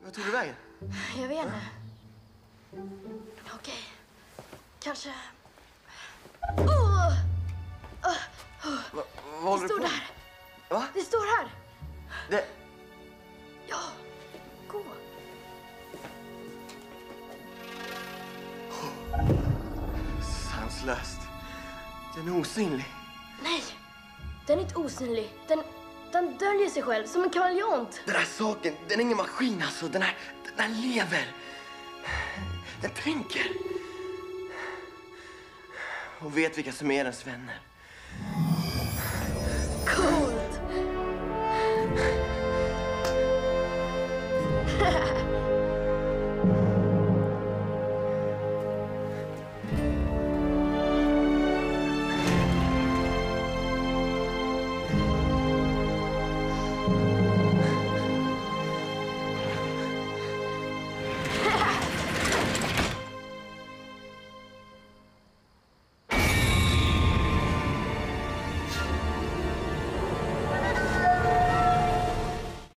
Vad tog du vägen? Jag vet inte. Okej. Kanske... Vad håller Det du står på? där. Va? Det står här. Det... Ja, gå. Sanslöst. Den är osynlig. Nej, den är inte osynlig. Den döljer sig själv som en kameleont. Den här saken, den är ingen maskin alltså. Den här lever. Den tänker. Och vet vilka som är dess vänner. Coolt.